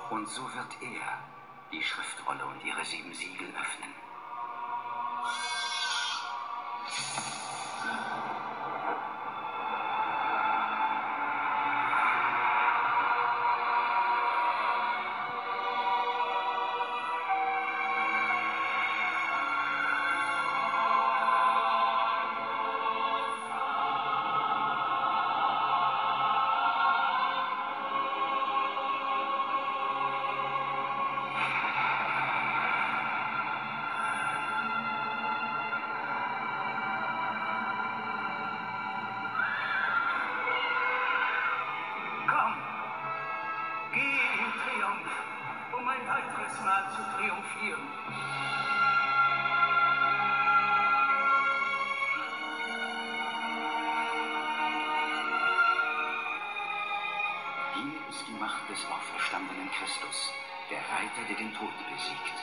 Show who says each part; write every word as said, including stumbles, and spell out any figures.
Speaker 1: Und so wird er die Schriftrolle und ihre sieben Siegel öffnen.
Speaker 2: Mal zu triumphieren.
Speaker 1: Hier ist die Macht des auferstandenen Christus, der Reiter, der den Tod besiegt.